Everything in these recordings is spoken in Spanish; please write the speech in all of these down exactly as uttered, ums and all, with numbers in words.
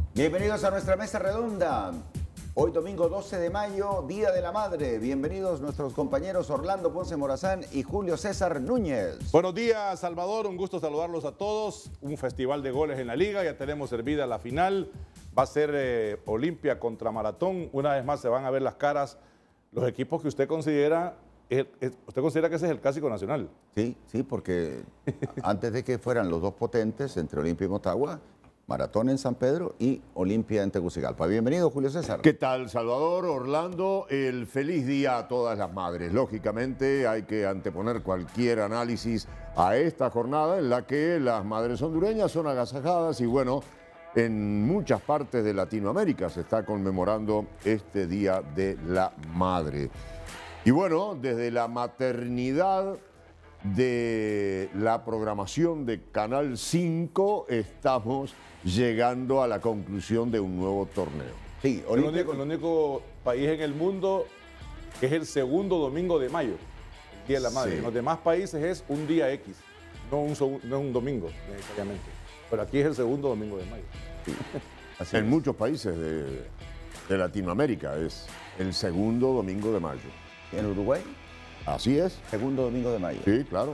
Bienvenidos a nuestra mesa redonda. Hoy domingo doce de mayo, Día de la Madre. Bienvenidos nuestros compañeros Orlando Ponce Morazán y Julio César Núñez. Buenos días, Salvador. Un gusto saludarlos a todos. Un festival de goles en la liga. Ya tenemos servida la final. Va a ser eh, Olimpia contra Maratón. Una vez más se van a ver las caras los equipos que usted considera, eh, eh, usted considera que ese es el clásico nacional. Sí, sí, porque antes de que fueran los dos potentes entre Olimpia y Motagua, Maratón en San Pedro y Olimpia en Tegucigalpa. Bienvenido, Julio César. ¿Qué tal, Salvador, Orlando? El feliz día a todas las madres. Lógicamente hay que anteponer cualquier análisis a esta jornada en la que las madres hondureñas son agasajadas y bueno, en muchas partes de Latinoamérica se está conmemorando este Día de la Madre. Y bueno, desde la maternidad de la programación de Canal cinco estamos llegando a la conclusión de un nuevo torneo. Sí, el único, el único país en el mundo que es el segundo domingo de mayo, el Día de la Madre. Sí. En los demás países es un día X, no un, no un domingo necesariamente. Pero aquí es el segundo domingo de mayo. Sí. Así en es. Muchos países de, de Latinoamérica es el segundo domingo de mayo. ¿En Uruguay? Así es. Segundo domingo de mayo. Sí, claro.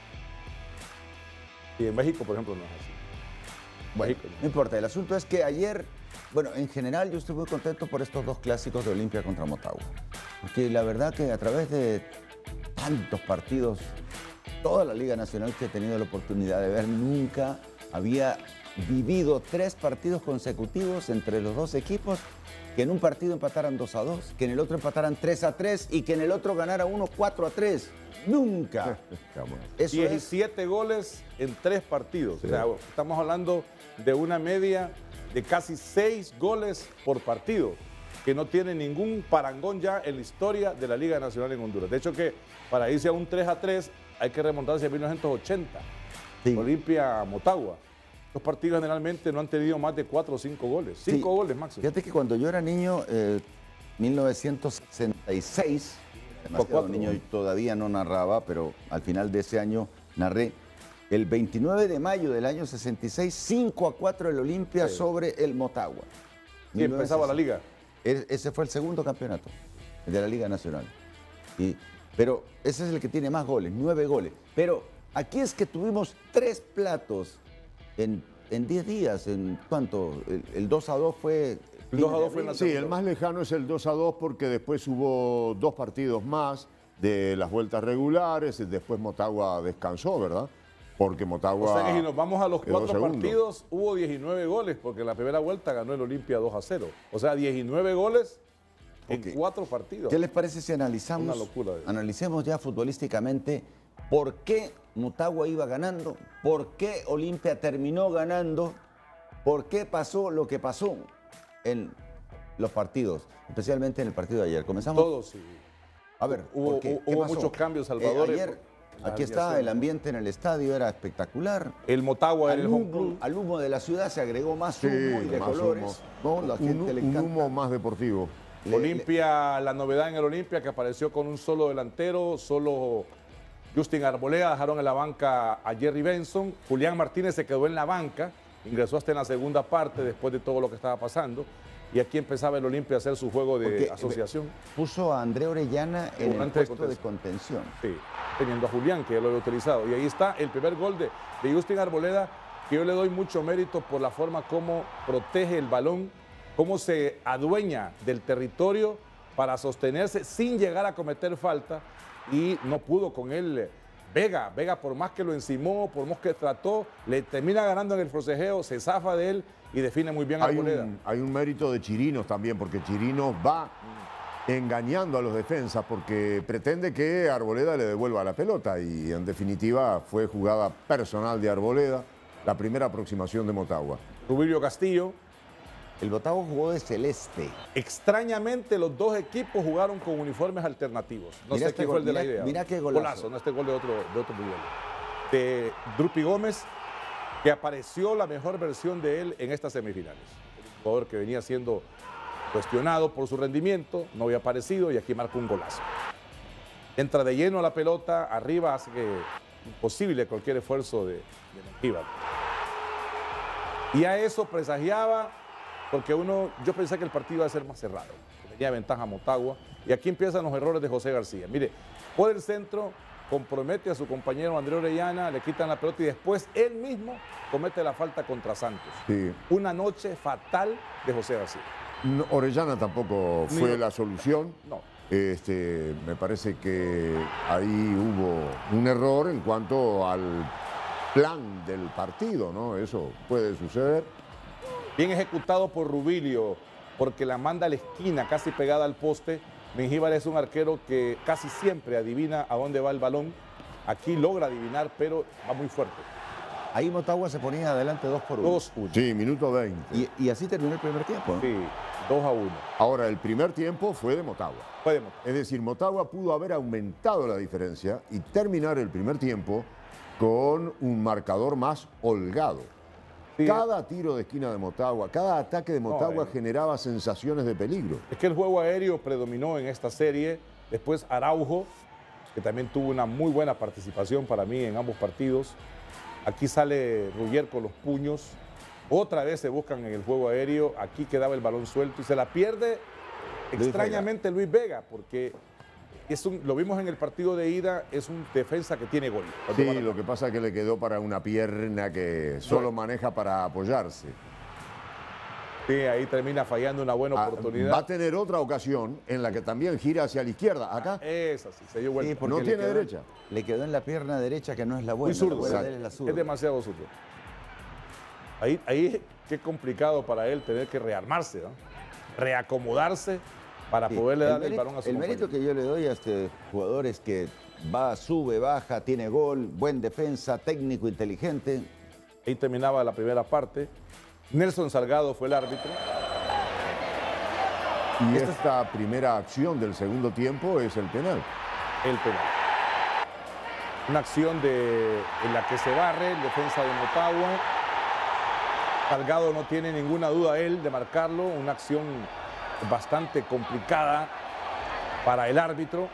Y en México, por ejemplo, no es así. Bueno, no importa. El asunto es que ayer, bueno, en general yo estoy muy contento por estos dos clásicos de Olimpia contra Motagua. Porque la verdad que a través de tantos partidos, toda la Liga Nacional que he tenido la oportunidad de ver, nunca había vivido tres partidos consecutivos entre los dos equipos, que en un partido empataran dos a dos, que en el otro empataran tres a tres y que en el otro ganara uno cuatro a tres. ¡Nunca! Eso diecisiete es... goles en tres partidos. Sí. O sea, estamos hablando de una media de casi seis goles por partido, que no tiene ningún parangón ya en la historia de la Liga Nacional en Honduras. De hecho que para irse a un tres a tres hay que remontarse a mil novecientos ochenta. Sí. Olimpia Motagua. Los partidos generalmente no han tenido más de cuatro o cinco goles. Cinco sí. goles máximo. Fíjate que cuando yo era niño, eh, mil novecientos sesenta y seis, demasiado niño y todavía no narraba, pero al final de ese año narré. El veintinueve de mayo del año sesenta y seis, cinco a cuatro el Olimpia sí. sobre el Motagua. Y empezaba la liga. Ese fue el segundo campeonato de la Liga Nacional. Y, pero ese es el que tiene más goles, nueve goles. Pero aquí es que tuvimos tres platos en, en diez días. ¿En cuánto? El, el dos a dos fue... El dos a dos fue en la sí, el más lejano es el dos a dos porque después hubo dos partidos más de las vueltas regulares, y después Motagua descansó, ¿verdad? Porque Motagua... O sea que si nos vamos a los cuatro segundo. partidos, hubo diecinueve goles, porque en la primera vuelta ganó el Olimpia dos a cero. O sea, diecinueve goles en okay. cuatro partidos. ¿Qué les parece si analizamos, Una locura, analicemos ya futbolísticamente por qué Motagua iba ganando, por qué Olimpia terminó ganando, por qué pasó lo que pasó en los partidos, especialmente en el partido de ayer? Comenzamos. Todos, sí. A ver, hubo, ¿qué, hubo qué muchos cambios, Salvador. Eh, ayer, aquí está el ambiente en el estadio, era espectacular. El Motagua al era el humo, home club. Al humo de la ciudad se agregó más humo sí, y de colores. No, la gente un, le encanta. Un humo más deportivo. Le, Olimpia, le... la novedad en el Olimpia que apareció con un solo delantero, solo Justin Arboleda, dejaron en la banca a Jerry Benson. Julián Martínez se quedó en la banca, ingresó hasta en la segunda parte después de todo lo que estaba pasando. Y aquí empezaba el Olimpia a hacer su juego de Porque asociación. Puso a André Orellana en el puesto de contención. de contención. Sí, teniendo a Julián, que ya lo había utilizado. Y ahí está el primer gol de, de Justin Arboleda, que yo le doy mucho mérito por la forma como protege el balón, cómo se adueña del territorio para sostenerse sin llegar a cometer falta. Y no pudo con él Vega. Vega, por más que lo encimó, por más que trató, le termina ganando en el forcejeo, se zafa de él y define muy bien a Arboleda. Un, hay un mérito de Chirinos también, porque Chirinos va engañando a los defensas porque pretende que Arboleda le devuelva la pelota y en definitiva fue jugada personal de Arboleda, la primera aproximación de Motagua. Rubilio Castillo. El Motagua jugó de celeste. Extrañamente los dos equipos jugaron con uniformes alternativos. No mira sé este qué fue el de mira, la idea. Mira qué golazo. golazo. No este gol de otro, de otro nivel. De Drupi Gómez, que apareció la mejor versión de él en estas semifinales. Un jugador que venía siendo cuestionado por su rendimiento, no había aparecido y aquí marcó un golazo. Entra de lleno a la pelota, arriba, hace que imposible cualquier esfuerzo de, de Mengíbar. Y a eso presagiaba porque uno, yo pensé que el partido iba a ser más cerrado, que tenía ventaja Motagua, y aquí empiezan los errores de José García. Mire, por el centro compromete a su compañero André Orellana, le quitan la pelota y después él mismo comete la falta contra Santos. Sí. Una noche fatal de José García. No, Orellana tampoco fue Ni- la solución. No. Este, me parece que ahí hubo un error en cuanto al plan del partido, ¿no? Eso puede suceder. Bien ejecutado por Rubilio, porque la manda a la esquina, casi pegada al poste. Mengíbar es un arquero que casi siempre adivina a dónde va el balón. Aquí logra adivinar, pero va muy fuerte. Ahí Motagua se ponía adelante dos por uno. dos uno. Sí, minuto veinte. Y, y así terminó el primer tiempo, ¿no? Sí, dos a uno. Ahora, el primer tiempo fue de Motagua. Puede Motagua. Es decir, Motagua pudo haber aumentado la diferencia y terminar el primer tiempo con un marcador más holgado. Sí. Cada tiro de esquina de Motagua, cada ataque de Motagua No, eh. generaba sensaciones de peligro. Es que el juego aéreo predominó en esta serie. Después Araujo, que también tuvo una muy buena participación para mí en ambos partidos. Aquí sale Ruller con los puños. Otra vez se buscan en el juego aéreo. Aquí quedaba el balón suelto y se la pierde Luis extrañamente Luis Vega, porque es un, lo vimos en el partido de ida, es un defensa que tiene gol. Cuando Sí, va a la lo que pasa es que le quedó para una pierna que solo maneja para apoyarse. Sí, ahí termina fallando una buena Ah, oportunidad. va a tener otra ocasión en la que también gira hacia la izquierda. Acá. Esa sí, se dio vuelta. Sí, porque No le tiene quedó- derecha. Le quedó en la pierna derecha, que no es la buena. Muy zurdo, la buena de él exacto. es la Es zurda. demasiado zurdo. Ahí, ahí qué complicado para él tener que rearmarse, ¿no? Reacomodarse para Sí, poderle dar el, mérito- balón a su El mérito compañero. que yo le doy a este jugador es que va, sube, baja, tiene gol, buen defensa, técnico, inteligente. Ahí terminaba la primera parte. Nelson Salgado fue el árbitro. Y esta primera acción del segundo tiempo es el penal. El penal. Una acción de, en la que se barre el defensa de Motagua. Salgado no tiene ninguna duda él de marcarlo. Una acción bastante complicada para el árbitro.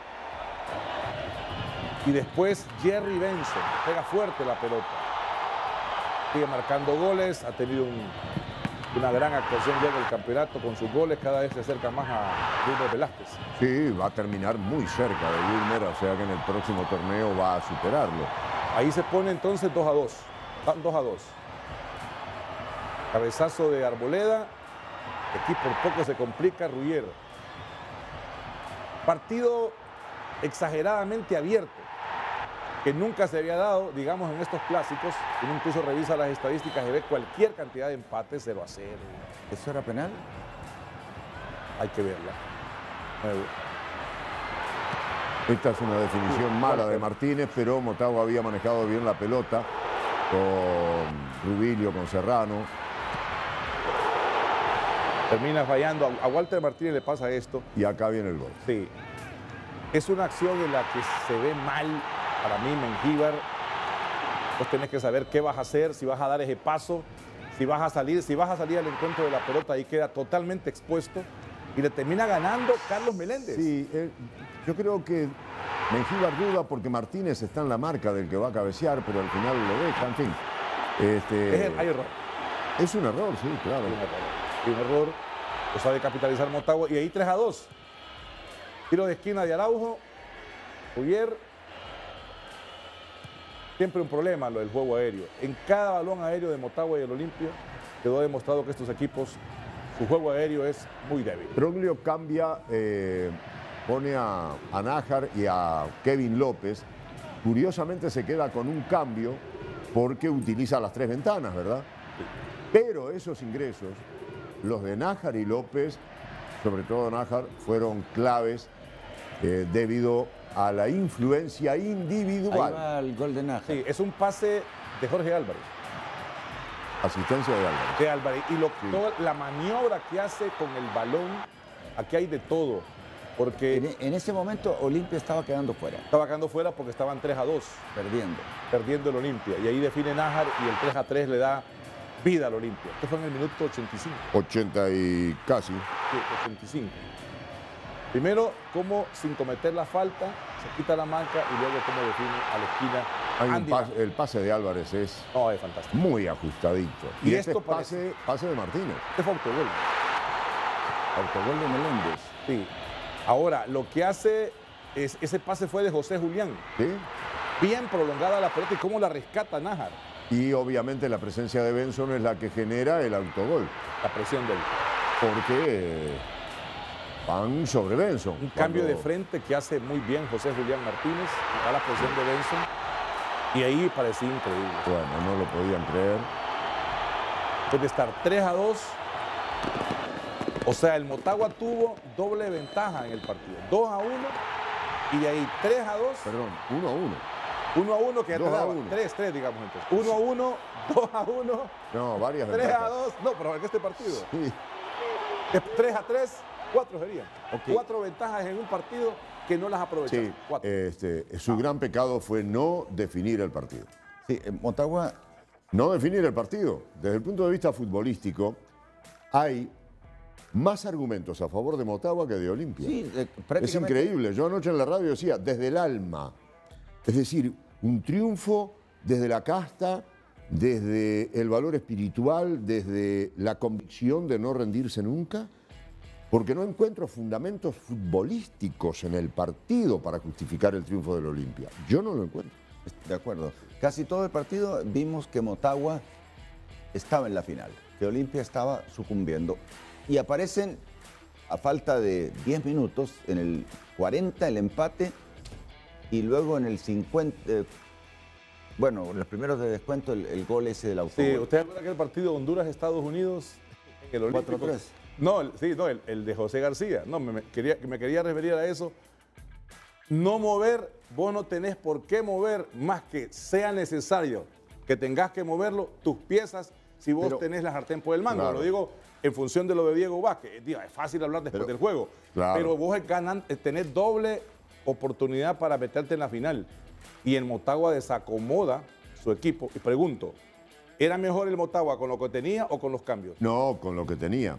Y después Jerry Benson pega fuerte la pelota. Sigue marcando goles. Ha tenido un, una gran actuación ya en el campeonato con sus goles. Cada vez se acerca más a Wilmer Velázquez. Sí, va a terminar muy cerca de Wilmer, o sea que en el próximo torneo va a superarlo. Ahí se pone entonces dos a dos. Van dos a dos. Cabezazo de Arboleda. Aquí por poco se complica Ruller. Partido exageradamente abierto, que nunca se había dado, digamos, en estos clásicos. Uno incluso revisa las estadísticas y ve cualquier cantidad de empates, cero a cero. ¿Eso era penal? Hay que verla. Nuevo. Esta es una definición Sí, mala claro. de Martínez, pero Motagua había manejado bien la pelota con Rubilio, con Serrano. Termina fallando. A a Walter Martínez le pasa esto. Y acá viene el gol. Sí. Es una acción en la que se ve mal para mí Mengíbar. Vos tenés que saber qué vas a hacer, si vas a dar ese paso, si vas a salir, si vas a salir al encuentro de la pelota, ahí queda totalmente expuesto y le termina ganando Carlos Meléndez. Sí, eh, yo creo que Mengíbar duda porque Martínez está en la marca del que va a cabecear, pero al final lo deja, en fin. Este, Es el- hay error. es un error, sí, claro. Hay un error. Hay un error. Lo sabe capitalizar Motagua y ahí tres a dos. Tiro de esquina de Araujo. Ruller. Siempre un problema lo del juego aéreo. En cada balón aéreo de Motagua y el Olimpia quedó demostrado que estos equipos, su juego aéreo es muy débil. Troglio cambia, eh, pone a, a Nájar y a Kevin López. Curiosamente se queda con un cambio porque utiliza las tres ventanas, ¿verdad? Pero esos ingresos, los de Nájar y López, sobre todo Nájar, fueron claves eh, debido a la influencia Ahí individual. va el gol de Nájar. Sí, es un pase de Jorge Álvarez. Asistencia de Álvarez. De Álvarez. Y lo, toda la maniobra que hace con el balón, aquí hay de todo. Porque En, en ese momento Olimpia estaba quedando fuera, estaba quedando fuera porque estaban tres a dos, perdiendo. perdiendo el Olimpia. Y ahí define Nájar y el tres a tres le da vida al Olimpia. Esto fue en el minuto ochenta y cinco. ochenta y casi. Sí, ochenta y cinco. Primero, cómo sin cometer la falta, se quita la marca y luego cómo define a la esquina Hay un Andy pas- Nájar. el pase de Álvarez es No, es fantástico. muy ajustadito. Y Y, este esto es pase, pase de Martínez. Este fue autogol. Autogol de Meléndez. Sí. Ahora, lo que hace es, ese pase fue de José Julián. ¿Sí? Bien prolongada la pelota y cómo la rescata Nájar. Y obviamente la presencia de Benson es la que genera el autogol. La presión del Porque eh, van sobre Benson. un cambio de Cuando- frente que hace muy bien José Julián Martínez. Da la presión de Benson. Y ahí parecía increíble. Bueno, no lo podían creer. Después de estar tres a dos. O sea, el Motagua tuvo doble ventaja en el partido. dos a uno y de ahí tres a dos. Perdón, uno a uno. uno a uno que ya te dos a daba. uno. tres tres, digamos entonces. uno a uno, dos a uno, No, varias tres a ventajas. dos. No, pero en este partido. Sí. tres a tres, cuatro serían. Ok. Cuatro ventajas en un partido que no las aprovecharon. Sí, Cuatro. este, su gran pecado fue no definir el partido. Sí, en Motagua, No definir el partido. Desde el punto de vista futbolístico, hay más argumentos a favor de Motagua que de Olimpia. sí, eh, Es prácticamente. increíble. Yo anoche en la radio decía, desde el alma. Es decir, un triunfo desde la casta, desde el valor espiritual, desde la convicción de no rendirse nunca, porque no encuentro fundamentos futbolísticos en el partido para justificar el triunfo del Olimpia. Yo no lo encuentro. De acuerdo. Casi todo el partido vimos que Motagua estaba en la final, que Olimpia estaba sucumbiendo. Y aparecen, a falta de diez minutos, en el cuarenta el empate y luego en el cincuenta, eh, bueno, los primeros de descuento, el, el gol ese del autogol. Sí, ¿usted acuerda que el partido Honduras-Estados Unidos en el Olímpico? cuatro tres. No, el- sí, no, el, el de José García. No, me, me quería, me quería referir a eso. No mover, vos no tenés por qué mover más que sea necesario que tengas que moverlo, tus piezas, si vos Pero- tenés la sartén por el mango. Claro. Lo digo en función de lo de Diego Vázquez. Digo, es fácil hablar después Pero- del juego. claro. Pero vos ganan, eh, tenés doble oportunidad para meterte en la final. Y el Motagua desacomoda su equipo. Y pregunto, ¿era mejor el Motagua con lo que tenía o con los cambios? No, con lo que tenía.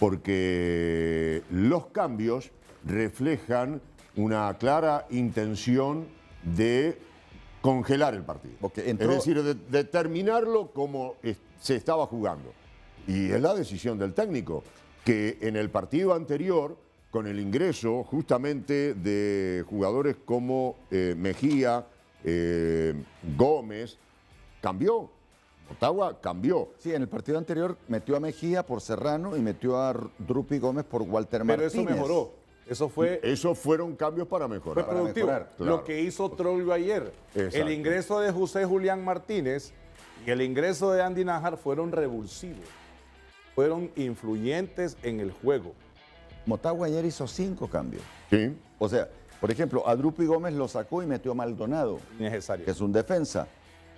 Porque los cambios reflejan una clara intención de congelar el partido. Porque entró- Es decir, de, de terminarlo como es- se estaba jugando. Y es la decisión del técnico, que en el partido anterior, con el ingreso justamente de jugadores como eh, Mejía, eh, Gómez, cambió. Motagua cambió. Sí, en el partido anterior metió a Mejía por Serrano y metió a R- Drupi Gómez por Walter Pero Martínez. eso mejoró. Eso fue, Esos fueron cambios para fue mejorar. para productivo. mejorar, claro. Lo que hizo Troglio ayer. Exacto. El ingreso de José Julián Martínez y el ingreso de Andy Nájar fueron revulsivos. Fueron influyentes en el juego. Motagua ayer hizo cinco cambios. Sí. O sea, por ejemplo, a Drupi Gómez lo sacó y metió a Maldonado, Innecesario. que es un defensa.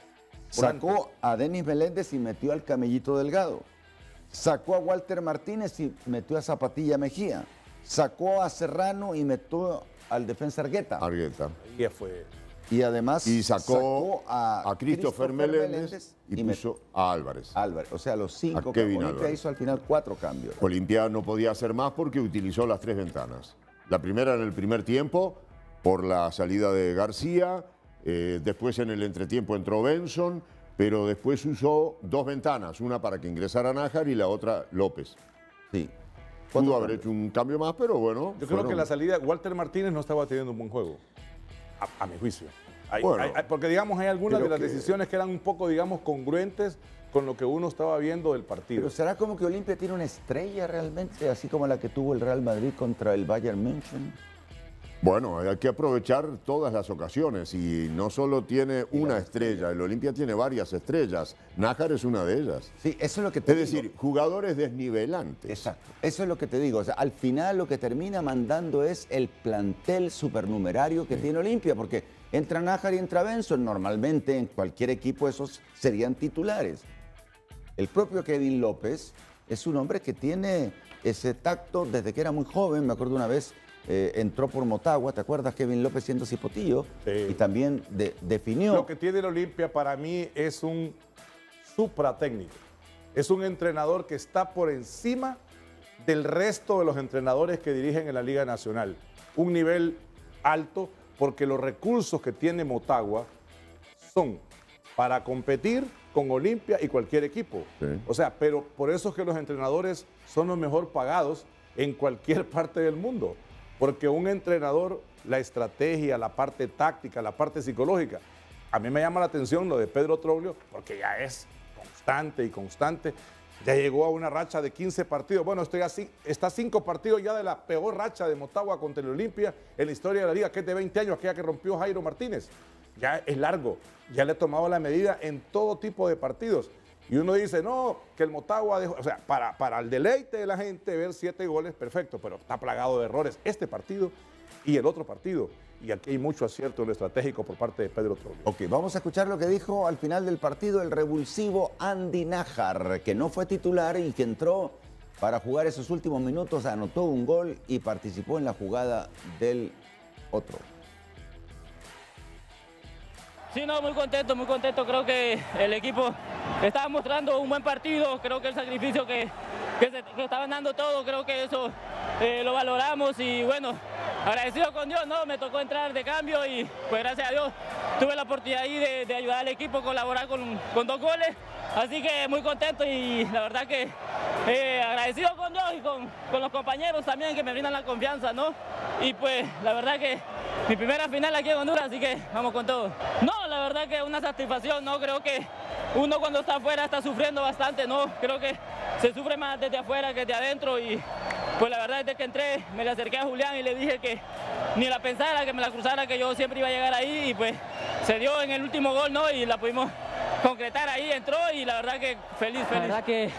Sacó a Denis Meléndez y metió al Camellito Delgado. Sacó a Walter Martínez y metió a Zapatilla Mejía. Sacó a Serrano y metió al defensa Argueta. Argueta. Y fue. Y además Y sacó, a, a, Christopher Meléndez y, met- puso a Álvarez. Álvarez. O sea, los cinco. A Kevin Olimpia Álvarez. hizo al final cuatro cambios. Olimpia no podía hacer más porque utilizó las tres ventanas. La primera en el primer tiempo por la salida de García, eh, después en el entretiempo entró Benson, pero después usó dos ventanas, una para que ingresara Nájar y la otra López. Sí. Pudo Cuatro haber cambios. hecho un cambio más, pero bueno. Yo creo fueron- que la salida, Walter Martínez no estaba teniendo un buen juego, a, a mi juicio. Hay- Bueno, hay- hay- porque, digamos, hay algunas de creo las que- decisiones que eran un poco, digamos, congruentes con lo que uno estaba viendo del partido. Pero ¿será como que Olimpia tiene una estrella realmente, así como la que tuvo el Real Madrid contra el Bayern München? Bueno, hay que aprovechar todas las ocasiones y no solo tiene una estrella, el Olimpia tiene varias estrellas. Nájar es una de ellas. Sí, eso es lo que te Es digo. decir, jugadores desnivelantes. Exacto. Eso es lo que te digo. O sea, al final lo que termina mandando es el plantel supernumerario que tiene Olimpia, porque entra Nájar y entra Benson. Normalmente en cualquier equipo esos serían titulares. El propio Kevin López es un hombre que tiene ese tacto desde que era muy joven. Me acuerdo una vez, eh, entró por Motagua, ¿te acuerdas? Kevin López siendo cipotillo. Sí. Y también de- definió. Lo que tiene el Olimpia para mí es un supratécnico. Es un entrenador que está por encima del resto de los entrenadores que dirigen en la Liga Nacional. Un nivel alto porque los recursos que tiene Motagua son para competir con Olimpia y cualquier equipo. Sí. O sea, pero por eso es que los entrenadores son los mejor pagados en cualquier parte del mundo. Porque un entrenador, la estrategia, la parte táctica, la parte psicológica. A mí me llama la atención lo de Pedro Troglio, porque ya es constante y constante. Ya llegó a una racha de quince partidos. Bueno, estoy así, está cinco partidos ya de la peor racha de Motagua contra el Olimpia en la historia de la liga, que es de veinte años, aquella que rompió Jairo Martínez. Ya es largo, ya le he tomado la medida en todo tipo de partidos. Y uno dice, no, que el Motagua dejó, o sea, para, para el deleite de la gente ver siete goles, perfecto, pero está plagado de errores este partido y el otro partido. Y aquí hay mucho acierto en lo estratégico por parte de Pedro Troglio. Ok, vamos a escuchar lo que dijo al final del partido el revulsivo Andy Nájar, que no fue titular y que entró para jugar esos últimos minutos, anotó un gol y participó en la jugada del otro. Sí, no, muy contento, muy contento. Creo que el equipo estaba mostrando un buen partido. Creo que el sacrificio que, que, se, que estaban dando todo, creo que eso eh, lo valoramos. Y bueno, agradecido con Dios, ¿no? Me tocó entrar de cambio y pues gracias a Dios tuve la oportunidad ahí de, de ayudar al equipo, colaborar con, con dos goles. Así que muy contento y la verdad que eh, agradecido con Dios y con, con los compañeros también que me brindan la confianza, ¿no? Y pues la verdad que mi primera final aquí en Honduras, así que vamos con todo. No, la verdad que una satisfacción, ¿no? Creo que uno cuando está afuera está sufriendo bastante, ¿no? Creo que se sufre más desde afuera que desde adentro y pues la verdad desde que entré me le acerqué a Julián y le dije que ni la pensara, que me la cruzara, que yo siempre iba a llegar ahí y pues se dio en el último gol, ¿no? Y la pudimos concretar ahí, entró y la verdad que feliz, feliz. La verdad que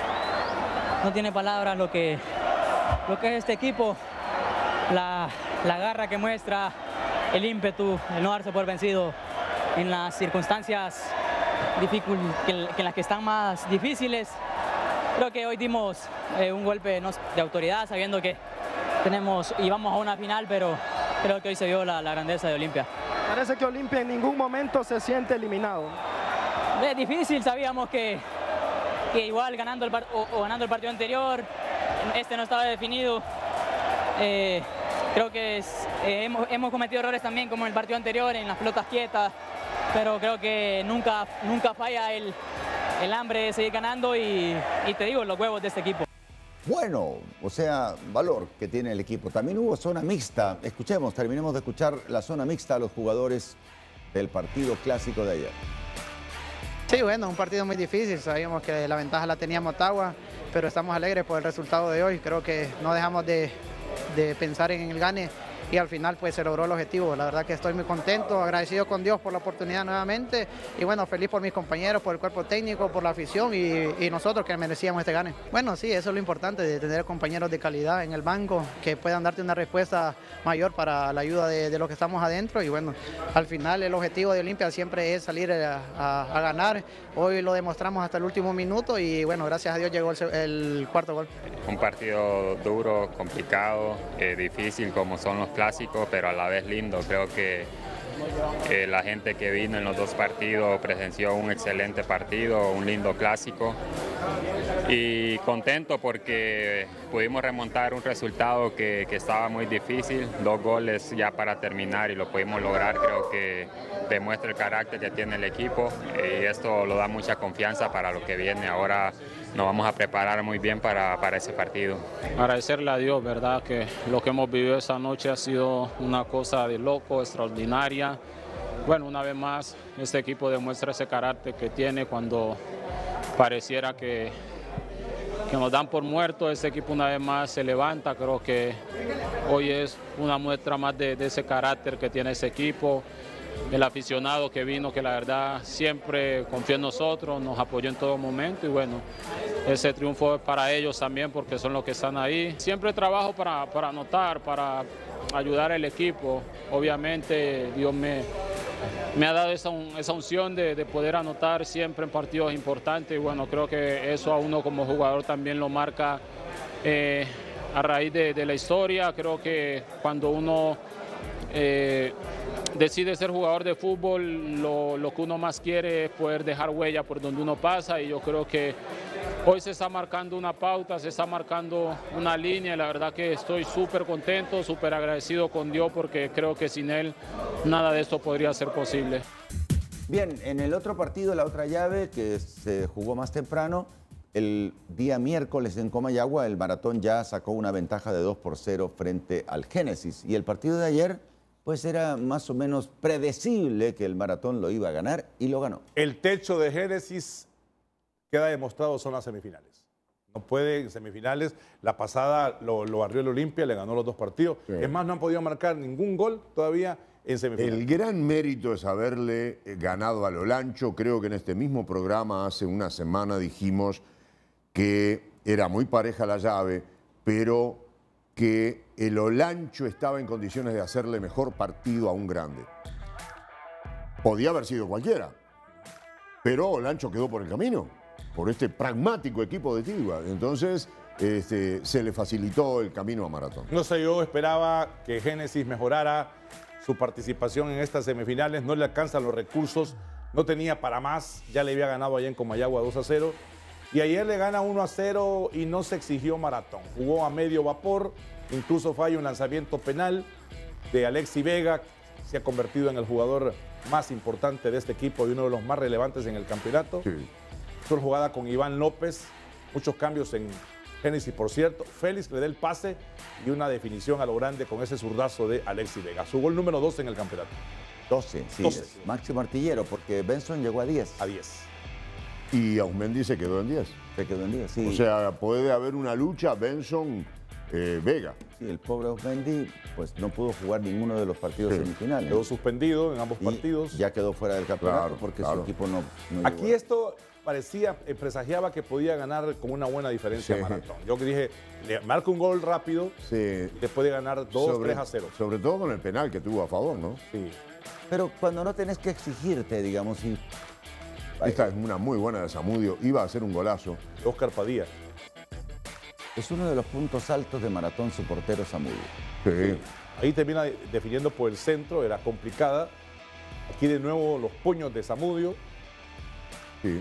no tiene palabras lo que, lo que es este equipo, la, la garra que muestra, el ímpetu, el no darse por vencido en las circunstancias difícil, que, que en las que están más difíciles. Creo que hoy dimos eh, un golpe no, de autoridad, sabiendo que tenemos y vamos a una final, pero creo que hoy se vio la, la grandeza de Olimpia. Parece que Olimpia en ningún momento se siente eliminado. Es difícil, sabíamos que, que igual ganando el, o, o ganando el partido anterior, este no estaba definido. Eh, creo que es, eh, hemos, hemos cometido errores también como en el partido anterior, en las pelotas quietas, pero creo que nunca, nunca falla el, el hambre de seguir ganando y, y te digo, los huevos de este equipo. Bueno, o sea, valor que tiene el equipo. También hubo zona mixta. Escuchemos, terminemos de escuchar la zona mixta a los jugadores del partido clásico de ayer. Sí, bueno, un partido muy difícil, sabíamos que la ventaja la tenía Motagua, pero estamos alegres por el resultado de hoy, creo que no dejamos de, de pensar en el gane y al final pues se logró el objetivo. La verdad que estoy muy contento, agradecido con Dios por la oportunidad nuevamente y bueno, feliz por mis compañeros, por el cuerpo técnico, por la afición y, y nosotros que merecíamos este gane. Bueno, sí, eso es lo importante, de tener compañeros de calidad en el banco que puedan darte una respuesta mayor para la ayuda de, de los que estamos adentro y bueno, al final el objetivo de Olimpia siempre es salir a, a, a ganar. Hoy lo demostramos hasta el último minuto y bueno, gracias a Dios llegó el, el cuarto gol. Un partido duro, complicado, eh, difícil como son los clásicos, pero a la vez lindo. Creo que eh, la gente que vino en los dos partidos presenció un excelente partido, un lindo clásico y contento porque pudimos remontar un resultado que, que estaba muy difícil, dos goles ya para terminar y lo pudimos lograr. Creo que demuestra el carácter que tiene el equipo y esto lo da mucha confianza para lo que viene. Ahora nos vamos a preparar muy bien para, para ese partido. Agradecerle a Dios, verdad, que lo que hemos vivido esa noche ha sido una cosa de loco, extraordinaria. Bueno, una vez más, este equipo demuestra ese carácter que tiene cuando pareciera que, que nos dan por muertos. Este equipo una vez más se levanta. Creo que hoy es una muestra más de, de ese carácter que tiene ese equipo. El aficionado que vino, que la verdad siempre confió en nosotros, nos apoyó en todo momento y bueno, ese triunfo es para ellos también porque son los que están ahí. Siempre trabajo para, para anotar, para ayudar al equipo. Obviamente Dios me, me ha dado esa, esa unción de, de poder anotar siempre en partidos importantes y bueno, creo que eso a uno como jugador también lo marca eh, a raíz de, de la historia. Creo que cuando uno eh, decide ser jugador de fútbol, lo, lo que uno más quiere es poder dejar huella por donde uno pasa y yo creo que hoy se está marcando una pauta, se está marcando una línea y la verdad que estoy súper contento, súper agradecido con Dios porque creo que sin Él nada de esto podría ser posible. Bien, en el otro partido, la otra llave que se jugó más temprano, el día miércoles en Comayagua, el Maratón ya sacó una ventaja de dos por cero frente al Génesis. Y el partido de ayer, pues era más o menos predecible que el Maratón lo iba a ganar y lo ganó. El techo de Génesis queda demostrado son las semifinales. No puede en semifinales. La pasada lo, lo barrió el Olimpia, le ganó los dos partidos. Sí. Es más, no han podido marcar ningún gol todavía en semifinales. El gran mérito es haberle ganado al Olancho. Creo que en este mismo programa hace una semana dijimos que era muy pareja la llave, pero que el Olancho estaba en condiciones de hacerle mejor partido a un grande. Podía haber sido cualquiera, pero Olancho quedó por el camino, por este pragmático equipo de Tilba. Entonces, este, se le facilitó el camino a Maratón. No sé, yo esperaba que Génesis mejorara su participación en estas semifinales. No le alcanzan los recursos, no tenía para más. Ya le había ganado allá en Comayagua dos a cero. Y ayer le gana uno a cero y no se exigió Maratón. Jugó a medio vapor, incluso falla un lanzamiento penal de Alexi Vega. Se ha convertido en el jugador más importante de este equipo y uno de los más relevantes en el campeonato. Sí. Una jugada con Iván López, muchos cambios en Génesis, por cierto. Félix le da el pase y una definición a lo grande con ese zurdazo de Alexi Vega. Su gol número doce en el campeonato. doce, sí. doce. Máximo artillero, porque Benson llegó a diez. A diez. Y Ausmendi se quedó en diez. Se quedó en diez, sí. O sea, puede haber una lucha Benson-Vega. Eh, sí, el pobre Ausmendi pues no pudo jugar ninguno de los partidos sí. semifinales. Quedó suspendido en ambos y partidos. Ya quedó fuera del campeonato claro, porque claro. su equipo no, no Aquí esto parecía, eh, presagiaba que podía ganar con una buena diferencia sí. Maratón. Yo que dije, le marca un gol rápido sí. y después de ganar dos, tres a cero. Sobre todo con el penal que tuvo a favor, ¿no? Sí. Pero cuando no tenés que exigirte, digamos, y... Esta es una muy buena de Zamudio. Iba a hacer un golazo. Oscar Padilla. Es uno de los puntos altos de Maratón, su portero Zamudio. Sí. Sí. Ahí termina definiendo por el centro, era complicada. Aquí de nuevo los puños de Zamudio. Sí.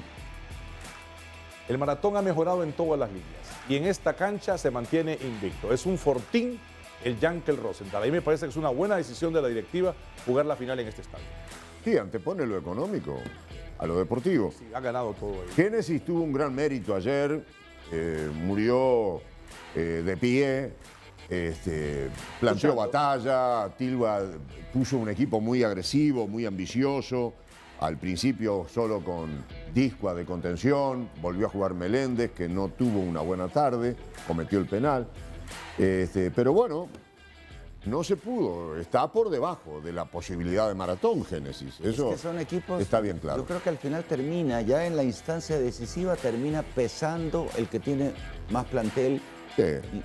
El Maratón ha mejorado en todas las líneas. Y en esta cancha se mantiene invicto. Es un fortín el Yankel Rosenthal. Ahí me parece que es una buena decisión de la directiva jugar la final en este estadio. Sí, antepone lo económico a lo deportivo. Sí, ha ganado todo ahí. Génesis tuvo un gran mérito ayer, eh, murió eh, de pie, este, planteó Luchando. batalla, Tilba puso un equipo muy agresivo, muy ambicioso, al principio solo con Discua de contención, volvió a jugar Meléndez, que no tuvo una buena tarde, cometió el penal, este, pero bueno, no se pudo, está por debajo de la posibilidad de Maratón Génesis. Eso es que son equipos, está bien claro. Yo creo que al final termina, ya en la instancia decisiva, termina pesando el que tiene más plantel. Sí. Y...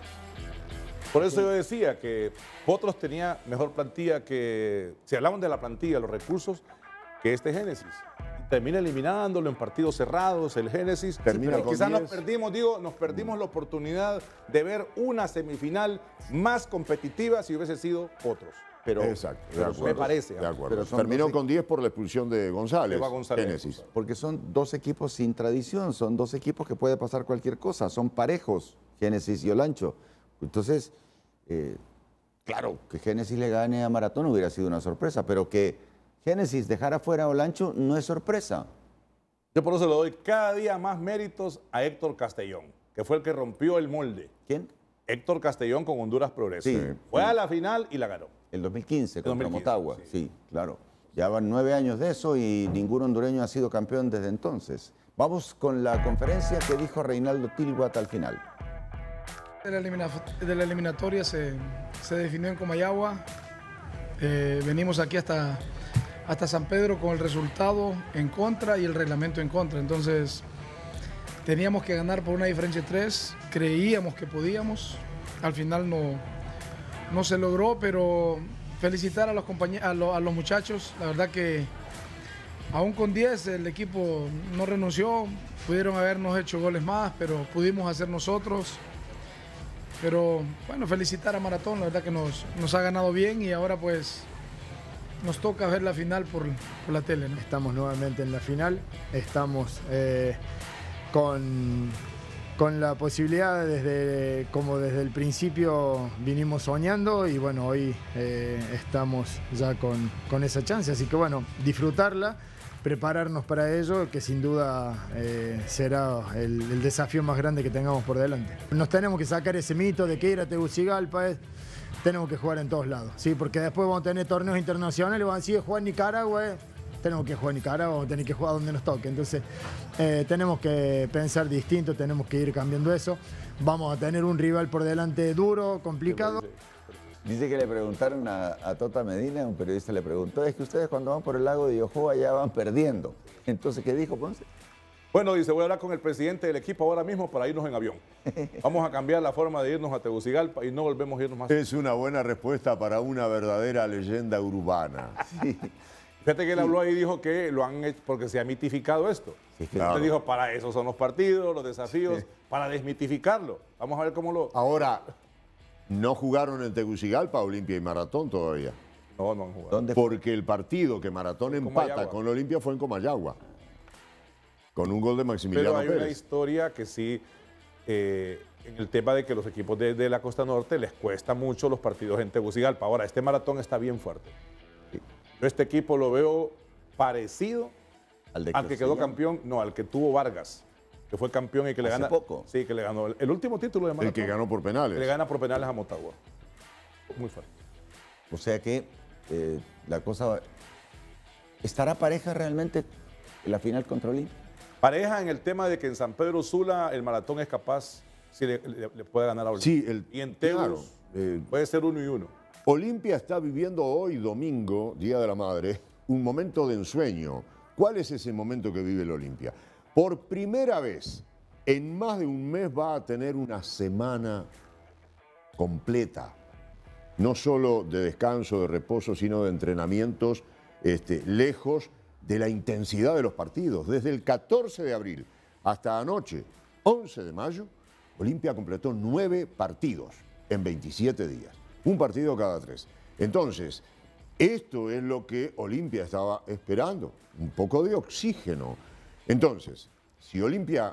Por eso sí. yo decía que Potros tenía mejor plantilla que, si hablamos de la plantilla, los recursos, que este Génesis. Termina eliminándolo en partidos cerrados, el Génesis. Termina sí, con quizás diez. nos perdimos, digo, nos perdimos la oportunidad de ver una semifinal más competitiva si hubiese sido Potros. Pero, Exacto, de pero acuerdo, me parece. De acuerdo. Pero Terminó doce... con diez por la expulsión de González, González Génesis. Porque son dos equipos sin tradición, son dos equipos que puede pasar cualquier cosa, son parejos, Génesis y Olancho. Entonces, eh, claro, que Génesis le gane a Maratón hubiera sido una sorpresa, pero que Génesis dejara fuera a Olancho no es sorpresa. Yo por eso le doy cada día más méritos a Héctor Castellón, que fue el que rompió el molde. ¿Quién? Héctor Castellón con Honduras Progreso. Sí, fue sí. a la final y la ganó. El dos mil quince contra dos mil quince, Motagua, sí. sí. sí, claro. Ya van nueve años de eso y ningún hondureño ha sido campeón desde entonces. Vamos con la conferencia que dijo Reinaldo Tilguat al final. De la, elimina de la eliminatoria se, se definió en Comayagua. Eh, venimos aquí hasta... hasta San Pedro con el resultado en contra y el reglamento en contra. Entonces, teníamos que ganar por una diferencia de tres. Creíamos que podíamos. Al final no, no se logró, pero felicitar a los, a, lo, a los muchachos. La verdad que aún con diez el equipo no renunció. Pudieron habernos hecho goles más, pero pudimos hacer nosotros. Pero bueno, felicitar a Maratón. La verdad que nos, nos ha ganado bien y ahora pues... nos toca ver la final por, por la tele, ¿no? Estamos nuevamente en la final, estamos eh, con con la posibilidad, desde, como desde el principio vinimos soñando, y bueno, hoy eh, estamos ya con, con esa chance. Así que bueno, disfrutarla, prepararnos para ello, que sin duda eh, será el, el desafío más grande que tengamos por delante. Nos tenemos que sacar ese mito de que ir a Tegucigalpa es, tenemos que jugar en todos lados, ¿sí? Porque después vamos a tener torneos internacionales, van a decir, jugar en Nicaragua, eh. tenemos que jugar en Nicaragua, vamos a tener que jugar donde nos toque. Entonces eh, tenemos que pensar distinto, tenemos que ir cambiando eso. Vamos a tener un rival por delante duro, complicado. Dice que le preguntaron a, a Tota Medina, un periodista le preguntó, es que ustedes cuando van por el lago de Yohoa ya van perdiendo. Entonces, ¿qué dijo Ponce? Bueno, dice, voy a hablar con el presidente del equipo ahora mismo para irnos en avión. Vamos a cambiar la forma de irnos a Tegucigalpa y no volvemos a irnos más. Es una buena respuesta para una verdadera leyenda urbana. Sí. Fíjate que él habló ahí y dijo que lo han hecho porque se ha mitificado esto. Sí, claro. Él dijo, para eso son los partidos, los desafíos, sí, para desmitificarlo. Vamos a ver cómo lo... Ahora, no jugaron en Tegucigalpa, Olimpia y Maratón todavía. No, no han jugado. ¿Dónde? Porque el partido que Maratón empata con Olimpia fue en Comayagua. Con un gol de Maximiliano Pero hay Pérez. una historia que sí, eh, en el tema de que los equipos de, de la Costa Norte les cuesta mucho los partidos en Tegucigalpa. Ahora, este Maratón está bien fuerte. Yo este equipo lo veo parecido al, de al que quedó campeón, no, al que tuvo Vargas, que fue campeón y que le ¿Hace gana. poco? Sí, que le ganó el, el último título de Maratón. El que ganó por penales. Que le gana por penales a Motagua. Muy fuerte. O sea que eh, la cosa... ¿Estará pareja realmente en la final contra Olimpia? Pareja en el tema de que en San Pedro Sula el Maratón es capaz, si le, le, le puede ganar a Olimpia. Sí, el, y en Tegus claro, eh, puede ser uno y uno. Olimpia está viviendo hoy, domingo, Día de la Madre, un momento de ensueño. ¿Cuál es ese momento que vive el Olimpia? Por primera vez, en más de un mes va a tener una semana completa. No solo de descanso, de reposo, sino de entrenamientos este, lejos de la intensidad de los partidos. Desde el catorce de abril hasta anoche, once de mayo, Olimpia completó nueve partidos en veintisiete días. Un partido cada tres. Entonces, esto es lo que Olimpia estaba esperando, un poco de oxígeno. Entonces, si Olimpia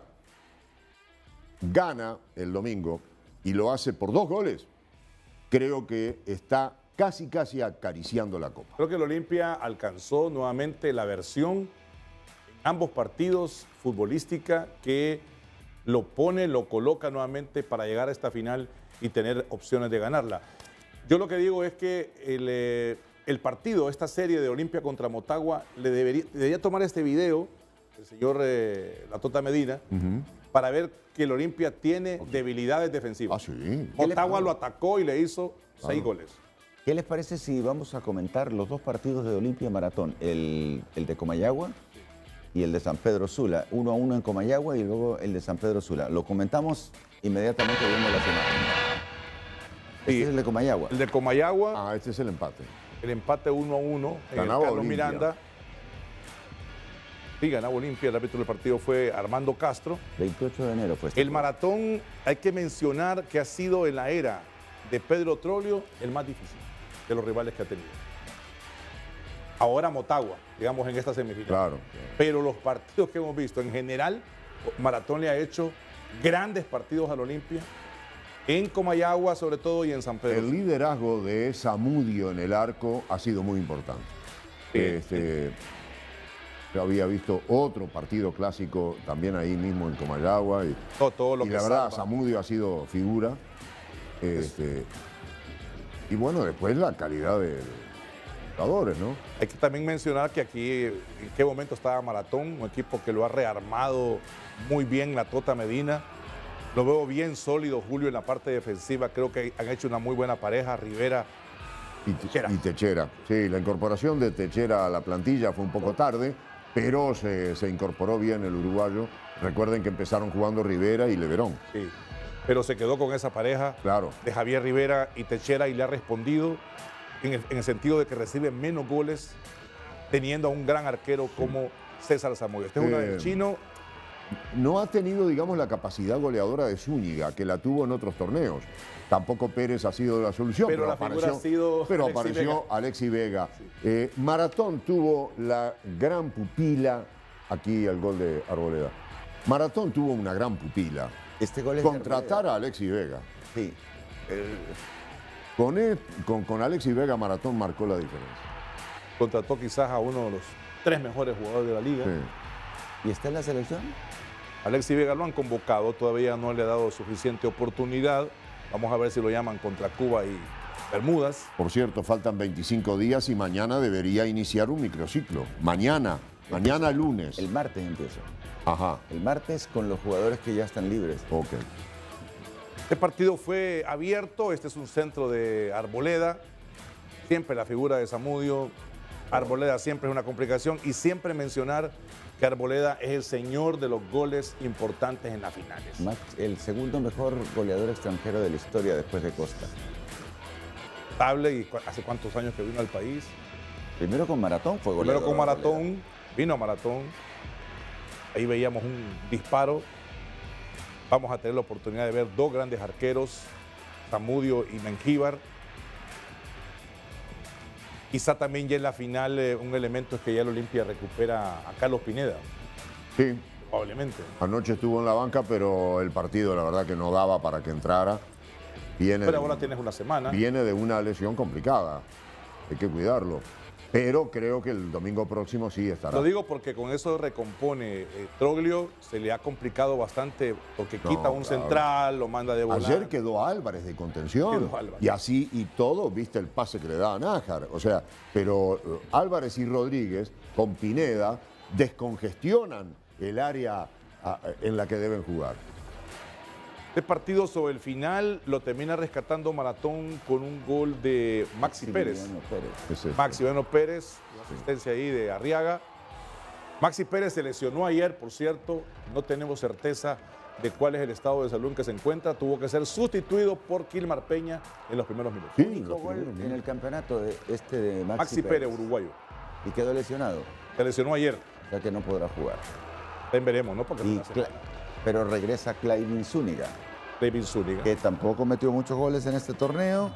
gana el domingo y lo hace por dos goles, creo que está casi, casi acariciando la copa. Creo que el Olimpia alcanzó nuevamente la versión en ambos partidos futbolística que lo pone, lo coloca nuevamente para llegar a esta final y tener opciones de ganarla. Yo lo que digo es que el, eh, el partido, esta serie de Olimpia contra Motagua, le debería, debería tomar este video, el señor eh, La Tota Medina, uh-huh, para ver que el Olimpia tiene okay. debilidades defensivas. Ah, sí. Motagua lo atacó y le hizo ah. seis goles. ¿Qué les parece si vamos a comentar los dos partidos de Olimpia Maratón? El, el de Comayagua y el de San Pedro Sula. Uno a uno en Comayagua y luego el de San Pedro Sula. Lo comentamos inmediatamente viendo la semana. Este es el de Comayagua. El de Comayagua. Ah, este es el empate. El empate uno a uno. Ganaba Carlos Olimpia. Miranda. Sí, ganaba Olimpia. El árbitro del partido fue Armando Castro. veintiocho de enero fue este. El maratón, hay que mencionar que ha sido en la era de Pedro Troglio el más difícil de los rivales que ha tenido. Ahora Motagua, digamos, en esta semifinal. Claro. Pero los partidos que hemos visto, en general, Maratón le ha hecho grandes partidos al Olimpia. En Comayagua, sobre todo, y en San Pedro. El liderazgo de Zamudio en el arco ha sido muy importante. Sí, este, sí. Yo había visto otro partido clásico también ahí mismo en Comayagua. Y, todo, todo lo y que la verdad, salva. Zamudio ha sido figura. Este, y bueno, después la calidad de jugadores, ¿no? Hay que también mencionar que aquí, en qué momento estaba Maratón, un equipo que lo ha rearmado muy bien la Tota Medina. Lo veo bien sólido, Julio, en la parte defensiva. Creo que han hecho una muy buena pareja, Rivera y Techera. Y Techera. Sí, la incorporación de Techera a la plantilla fue un poco tarde, pero se, se incorporó bien el uruguayo. Recuerden que empezaron jugando Rivera y Leverón. Sí, pero se quedó con esa pareja claro. de Javier Rivera y Techera y le ha respondido en el, en el sentido de que recibe menos goles teniendo a un gran arquero como César Zamudio. Este es uno del chino. No ha tenido, digamos, la capacidad goleadora de Zúñiga, que la tuvo en otros torneos. Tampoco Pérez ha sido la solución, pero, pero la apareció, ha sido pero Alexis apareció Vega. Alexis Vega. Sí. Eh, Maratón tuvo la gran pupila, aquí el gol de Arboleda. Maratón tuvo una gran pupila, Este gol es contratar a Alexis Vega. Sí. El, con, el, con, con Alexis Vega, Maratón marcó la diferencia. Contrató quizás a uno de los tres mejores jugadores de la liga. Sí. ¿Y está en la selección? Alexis Vega lo han convocado, todavía no le ha dado suficiente oportunidad. Vamos a ver si lo llaman contra Cuba y Bermudas. Por cierto, faltan veinticinco días y mañana debería iniciar un microciclo. Mañana, mañana lunes. El martes empieza. Ajá. El martes con los jugadores que ya están libres. Ok. Este partido fue abierto, este es un centro de Arboleda. Siempre la figura de Zamudio. Arboleda siempre es una complicación y siempre mencionar que Arboleda es el señor de los goles importantes en las finales. Max, el segundo mejor goleador extranjero de la historia después de Costa. Estable y hace cuántos años que vino al país. Primero con Maratón fue goleador. Primero con Maratón, vino a Maratón. Ahí veíamos un disparo. Vamos a tener la oportunidad de ver dos grandes arqueros, Zamudio y Mengíbar. Quizá también ya en la final eh, un elemento es que ya el Olimpia recupera a Carlos Pineda. Sí. Probablemente. Anoche estuvo en la banca, pero el partido la verdad que no daba para que entrara. Viene Pero de, ahora tienes una semana. Viene de una lesión complicada. Hay que cuidarlo. Pero creo que el domingo próximo sí estará. Lo digo porque con eso recompone. Eh, Troglio se le ha complicado bastante porque No, quita un claro. central, lo manda de volar. Ayer quedó Álvarez de contención. Quedó Álvarez. Y así y todo, viste el pase que le da a Nájar. O sea, pero eh, Álvarez y Rodríguez con Pineda descongestionan el área a, en la que deben jugar. Este partido sobre el final lo termina rescatando Maratón con un gol de Maxi Pérez. Pérez. Es este. Maximiliano Pérez, una asistencia ahí de Arriaga. Maxi Pérez se lesionó ayer, por cierto. No tenemos certeza de cuál es el estado de salud en que se encuentra. Tuvo que ser sustituido por Kilmar Peña en los primeros minutos. Sí, Único los gol primeros en minutos. el campeonato de este de Maxi, Maxi Pérez, uruguayo. Y quedó lesionado. Se lesionó ayer. O sea que no podrá jugar. Ven, veremos, ¿no? Porque Y no hace Cla- nada. pero regresa Clayvin Zúñiga, David Zúñiga. que tampoco metió muchos goles en este torneo.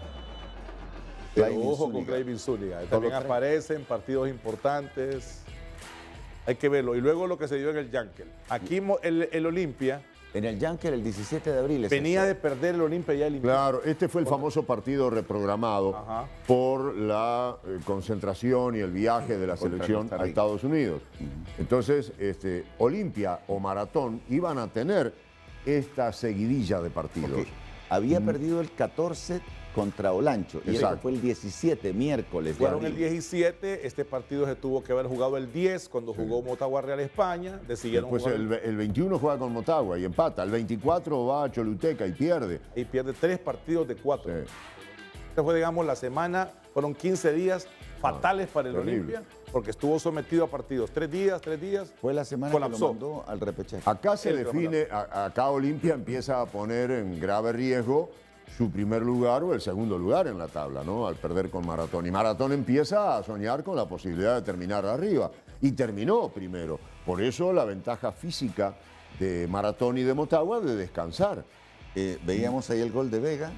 Pero Clayvin ojo con Zúñiga. Clayvin Zúñiga. Solo También tres. aparece en partidos importantes. Hay que verlo. Y luego lo que se dio en el Yankel. Aquí mo- el, el Olimpia En el Yankel el diecisiete de abril. es venía de este. perder el Olimpia ya eliminado. Claro, este fue el famoso partido reprogramado Ajá. por la eh, concentración y el viaje de la Contra selección Costa a Rica. Estados Unidos. Entonces, este, Olimpia o Maratón iban a tener esta seguidilla de partidos. Porque había perdido el catorce contra Olancho. Y Exacto. eso fue el diecisiete, miércoles. de Fueron el abril. diecisiete, este partido se tuvo que haber jugado el diez cuando jugó Motagua Real España, decidieron Después jugar el, ve- el veintiuno juega con Motagua y empata. El veinticuatro va a Choluteca y pierde. y pierde tres partidos de cuatro. Sí. Esta fue, digamos, la semana, fueron quince días fatales para el terrible. Olimpia, porque estuvo sometido a partidos. Tres días, tres días. Fue la semana colapsó. que lo mandó al repechaje. Acá se El define, a- acá Olimpia empieza a poner en grave riesgo su primer lugar o el segundo lugar en la tabla, ¿no? Al perder con Maratón. Y Maratón empieza a soñar con la posibilidad de terminar arriba. Y terminó primero. Por eso la ventaja física de Maratón y de Motagua de descansar. Eh, veíamos ahí el gol de Vega.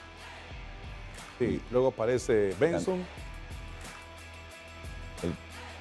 Sí, luego aparece Benson. El-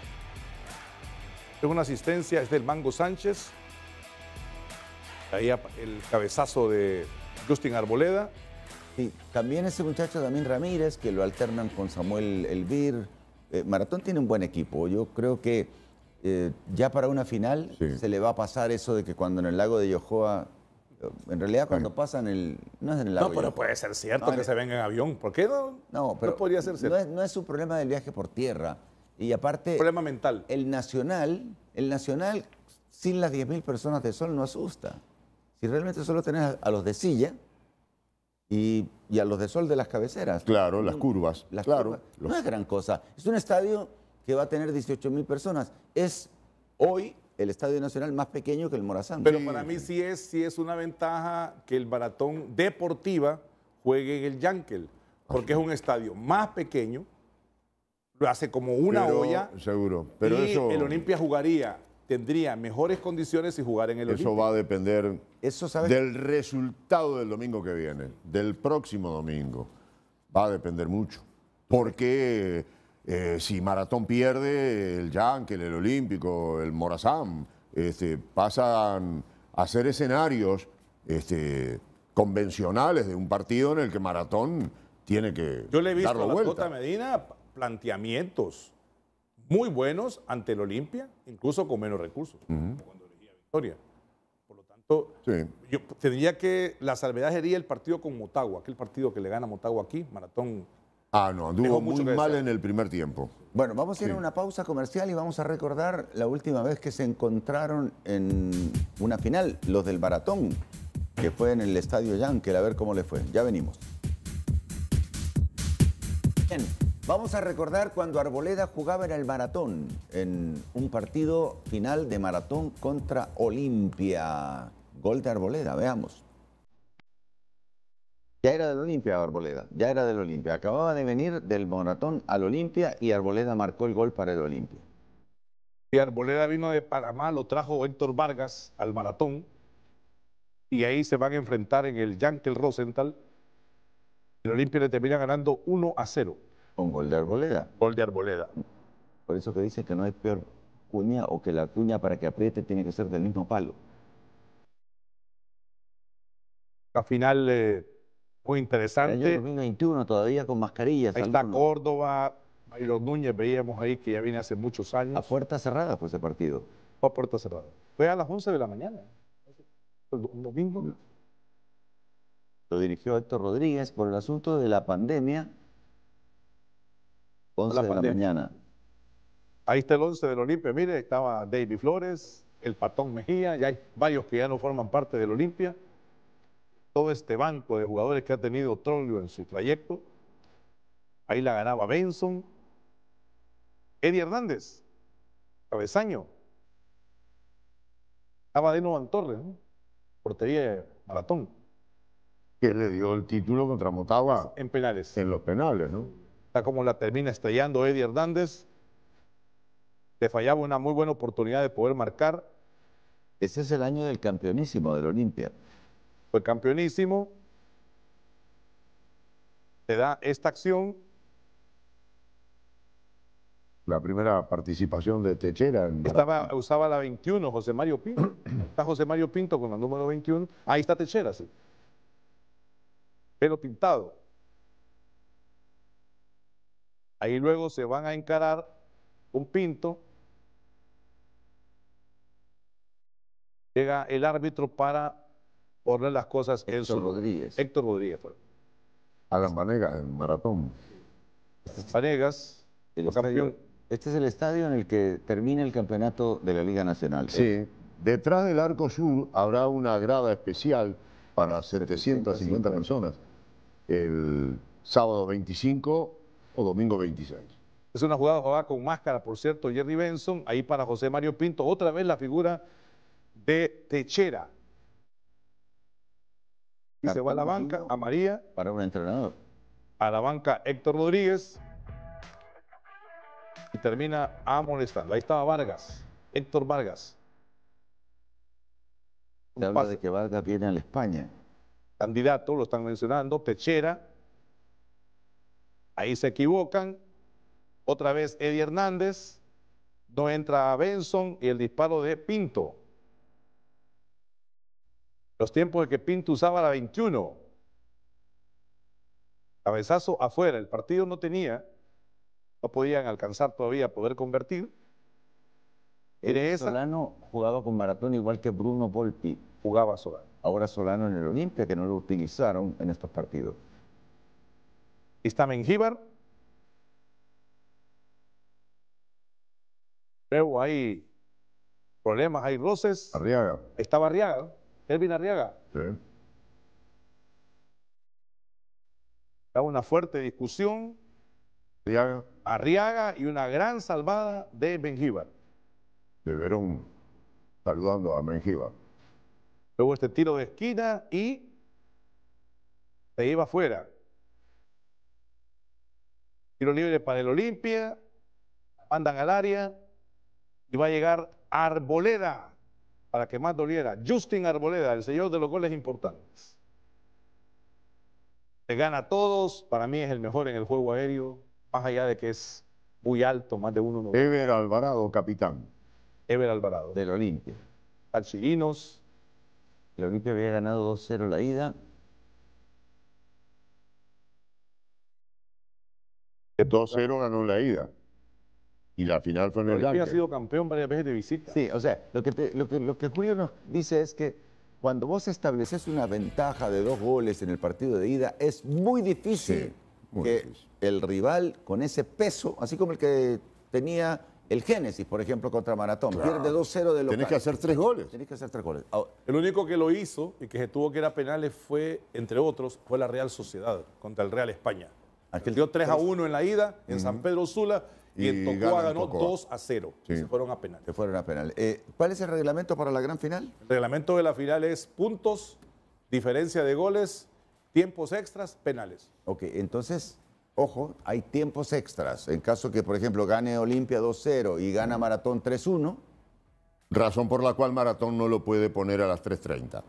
Es una asistencia, es del Mango Sánchez. Ahí ap- el cabezazo de Justin Arboleda. Sí, también ese muchacho Damín Ramírez, que lo alternan con Samuel Elvir. Eh, Maratón tiene un buen equipo. Yo creo que eh, ya para una final Sí. se le va a pasar eso de que cuando en el lago de Yojoa, eh, en realidad cuando pasan el... No es en el lago No, pero Yojoa. puede ser cierto No, que en- se venga en avión. ¿Por qué no? No, pero no podría ser cierto. no es, no es un problema del viaje por tierra. Y aparte, Problema mental. el Nacional, el Nacional sin las diez mil personas de Sol no asusta. Si realmente solo tenés a, a los de Silla y, y a los de Sol de las cabeceras. Claro, las curvas. Las claro. curvas. Los- No es gran cosa. Es un estadio que va a tener dieciocho mil personas. Es hoy el Estadio Nacional más pequeño que el Morazán. Pero para mí sí es, sí es una ventaja que el Maratón Deportiva juegue en el Yankel, porque es un estadio más pequeño, lo hace como una Pero- olla, Seguro. Pero y eso, el Olimpia jugaría, tendría mejores condiciones si jugara en el eso Olimpia. va a depender Eso, ¿sabes? del resultado del domingo que viene, del próximo domingo. Va a depender mucho. Porque eh, si Maratón pierde, el Yankel, el Olímpico, el Morazán, este, pasan a ser escenarios este, convencionales de un partido en el que Maratón tiene que Yo le he visto darlo a la vuelta. Cota Medina planteamientos muy buenos ante el Olimpia, incluso con menos recursos, como cuando elegía Victoria. Por lo tanto, Sí. yo tendría que, la salvedad sería el partido con Motagua, aquel partido que le gana Motagua aquí, Maratón. Ah, no, anduvo Dejó muy mucho que mal desear. en el primer tiempo. Bueno, vamos a ir Sí. a una pausa comercial y vamos a recordar la última vez que se encontraron en una final, los del Maratón, que fue en el Estadio Yankel, a ver cómo le fue. Ya venimos. Bien, vamos a recordar cuando Arboleda jugaba en el Maratón, en un partido final de Maratón contra Olimpia. Gol de Arboleda, veamos. Ya era del Olimpia, Arboleda, ya era del Olimpia. Acababa de venir del Maratón al Olimpia y Arboleda marcó el gol para el Olimpia. Y Arboleda vino de Panamá, lo trajo Héctor Vargas al Maratón, y ahí se van a enfrentar en el Yankel Rosenthal. El Olimpia le termina ganando uno a cero. Con gol de Arboleda. Gol de Arboleda. Por eso que dicen que no hay peor cuña o que la cuña para que apriete tiene que ser del mismo palo. La final eh, muy El interesante. año dos mil veintiuno todavía con mascarillas. Ahí está algunos. Córdoba, Mayro Núñez, veíamos ahí que ya viene hace muchos años. A puerta cerrada fue ese partido. Fue a puerta cerrada. Fue a las once de la mañana. El do- domingo. Lo dirigió Héctor Rodríguez por el asunto de la pandemia. once La de la pandemia. mañana. Ahí está el once del Olimpia. Mire, estaba David Flores, el Patón Mejía, ya hay varios que ya no forman parte del Olimpia. Todo este banco de jugadores que ha tenido Troglio en su trayecto. Ahí la ganaba Benson. Eddie Hernández, cabezaño. Estaba Denovan Torres, ¿no? Portería de Maratón. Que le dio el título contra Motagua En penales. en los penales, ¿no? Está como la termina estrellando Eddie Hernández. Le fallaba una muy buena oportunidad de poder marcar. Ese es el año del campeonísimo del Olimpia. Fue campeonísimo. Te da esta acción. La primera participación de Techera. En... Estaba, usaba la veintiuno, José Mario Pinto. Está José Mario Pinto con la número veintiuno. Ahí está Techera, sí. Pelo pintado. Ahí luego se van a encarar un Pinto. Llega el árbitro para poner las cosas en su... Héctor Rodríguez. Héctor Rodríguez fue. Alan Vanegas en Maratón. Vanegas, El campeón. estadio- este es el estadio en el que termina el campeonato de la Liga Nacional. Sí. Detrás del Arco Sur habrá una grada especial para setecientas cincuenta personas el sábado veinticinco o domingo veintiséis. Es una jugada jugada con máscara, por cierto, Jerry Benson. Ahí para José Mario Pinto, otra vez la figura de Techera. Y se va a la banca, a María, Para un entrenador. a la banca Héctor Rodríguez. Y termina amonestando. Ahí estaba Vargas, Héctor Vargas. Se habla de que Vargas viene a la España. Candidato, lo están mencionando, Techera. Ahí se equivocan. Otra vez Eddie Hernández. No entra Benson y el disparo de Pinto. Los tiempos en que Pinto usaba la veintiuno. Cabezazo afuera. El partido no tenía. No podían alcanzar todavía a poder convertir. Era esa. Solano jugaba con Maratón igual que Bruno Volpi. Jugaba Solano. Ahora Solano en el Olimpia, que no lo utilizaron en estos partidos. Y está Mengíbar. Luego hay problemas, hay roces. Arriaga. Estaba Arriaga, Elvin Arriaga. Sí. Estaba una fuerte discusión. Arriaga. Arriaga y una gran salvada de Mengíbar. De Verón saludando a Mengíbar. Luego este tiro de esquina y se iba afuera. Tiro libre para el Olimpia. Mandan al área y va a llegar Arboleda para que más doliera. Justin Arboleda, el señor de los goles importantes. Se gana a todos. Para mí es el mejor en el juego aéreo, más allá de que es muy alto, más de uno noventa. Ever Alvarado, capitán. Ever Alvarado. Del Olimpia. Alchirinos. El Olimpia había ganado dos cero la ida. dos cero ganó la ida. Y la final fue en el Olimpia ha Yankee. sido campeón varias veces de visita. Sí, o sea, lo que, te- lo que, lo que Julio nos dice es que cuando vos estableces una ventaja de dos goles en el partido de ida, es muy difícil Sí, muy que difícil. el rival con ese peso, así como el que tenía el Génesis, por ejemplo, contra Maratón, Claro. pierde dos cero de local. Tenés que hacer tres goles. Tenés que hacer tres goles. Ahora, El único que lo hizo y que se tuvo que ir a penales fue, entre otros, fue la Real Sociedad contra el Real España. Aquel Dio tres a uno en la ida, en San Pedro Sula, y, Y en Tocoa ganan ganó Tocoa. dos a cero. Sí. Se fueron a penales. se fueron a penal. Eh, ¿Cuál es el reglamento para la gran final? El reglamento de la final es puntos, diferencia de goles, tiempos extras, penales. Ok, entonces, ojo, hay tiempos extras. En caso que, por ejemplo, gane Olimpia dos cero y gana Maratón tres uno, Razón por la cual Maratón no lo puede poner a las tres treinta.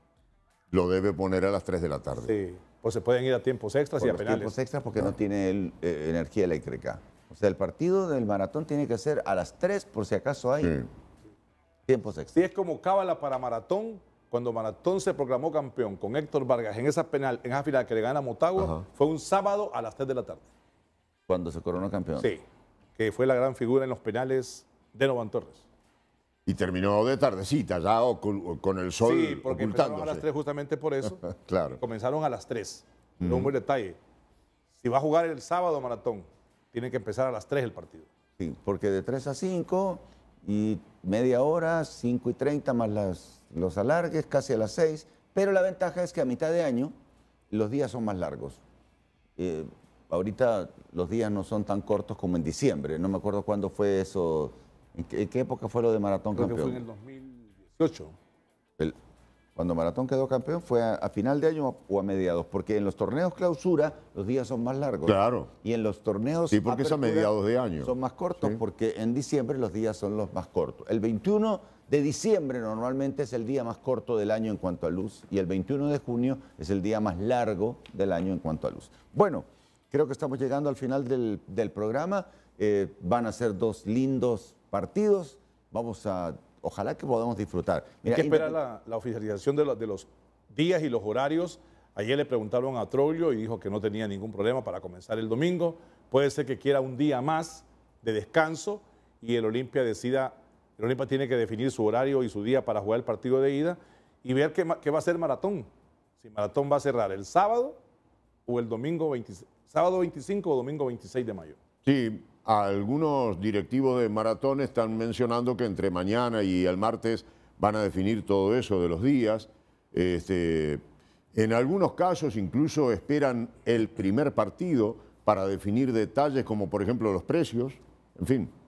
Lo debe poner a las tres de la tarde. Sí. Pues se pueden ir a tiempos extras por y a los penales. tiempos extras porque no tiene el, eh, energía eléctrica. O sea, el partido del Maratón tiene que ser a las tres por si acaso hay Sí. tiempos Sí, extras. es como cábala para Maratón. Cuando Maratón se proclamó campeón con Héctor Vargas en esa penal, en esa final que le gana a Motagua, Ajá. fue un sábado a las tres de la tarde. Cuando se coronó campeón. Sí, que fue la gran figura en los penales de Novan Torres. Y terminó de tardecita, ya ocul- con el sol Sí, porque empezaron a las ocultándose. tres justamente por eso. Claro. Comenzaron a las tres. Pero un buen detalle. Si va a jugar el sábado Maratón, tiene que empezar a las tres el partido. Sí, porque de tres a cinco y media hora, cinco y treinta más las, los alargues, casi a las seis. Pero la ventaja es que a mitad de año los días son más largos. Eh, ahorita los días no son tan cortos como en diciembre. No me acuerdo cuándo fue eso. ¿En qué, en qué época fue lo de Maratón Creo que campeón? fue en el dos mil dieciocho. El- cuando Maratón quedó campeón fue a, a final de año o a mediados, porque en los torneos clausura los días son más largos. Claro. Y en los torneos Sí, porque es a apertura mediados de año. son más cortos, Sí. porque en diciembre los días son los más cortos. El veintiuno de diciembre normalmente es el día más corto del año en cuanto a luz, y el veintiuno de junio es el día más largo del año en cuanto a luz. Bueno, creo que estamos llegando al final del, del programa. Eh, van a ser dos lindos partidos. Vamos a, ojalá que podamos disfrutar. Hay Mira, que esperar independ- la, la oficialización de los, de los días y los horarios. Ayer le preguntaron a Troglio y dijo que no tenía ningún problema para comenzar el domingo. Puede ser que quiera un día más de descanso y el Olimpia decida, el Olimpia tiene que definir su horario y su día para jugar el partido de ida y ver qué, ma- qué va a hacer Maratón. Si Maratón va a cerrar el sábado o el domingo veintiséis, sábado veinticinco o domingo veintiséis de mayo. Sí, algunos directivos de Maratón están mencionando que entre mañana y el martes van a definir todo eso de los días. Este, en algunos casos incluso esperan el primer partido para definir detalles como por ejemplo los precios. En fin.